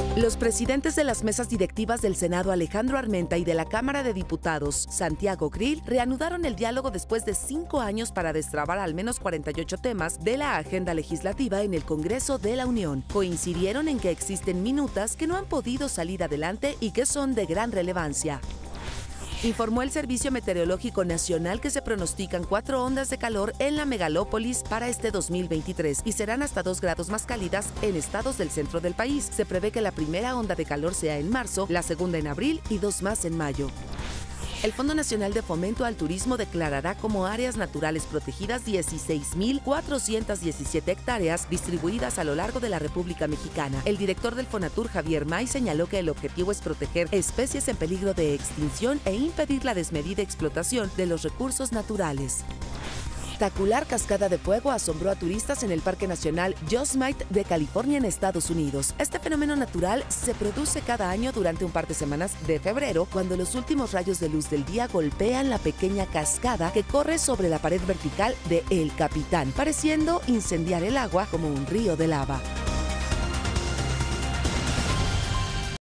Los presidentes de las mesas directivas del Senado, Alejandro Armenta, y de la Cámara de Diputados, Santiago Krill, reanudaron el diálogo después de 5 años para destrabar al menos 48 temas de la agenda legislativa en el Congreso de la Unión. Coincidieron en que existen minutas que no han podido salir adelante y que son de gran relevancia. Informó el Servicio Meteorológico Nacional que se pronostican 4 ondas de calor en la megalópolis para este 2023 y serán hasta 2 grados más cálidas en estados del centro del país. Se prevé que la primera onda de calor sea en marzo, la segunda en abril y 2 más en mayo. El Fondo Nacional de Fomento al Turismo declarará como áreas naturales protegidas 16,417 hectáreas distribuidas a lo largo de la República Mexicana. El director del Fonatur, Javier May, señaló que el objetivo es proteger especies en peligro de extinción e impedir la desmedida explotación de los recursos naturales. Espectacular cascada de fuego asombró a turistas en el Parque Nacional Yosemite de California en Estados Unidos. Este fenómeno natural se produce cada año durante un par de semanas de febrero, cuando los últimos rayos de luz del día golpean la pequeña cascada que corre sobre la pared vertical de El Capitán, pareciendo incendiar el agua como un río de lava.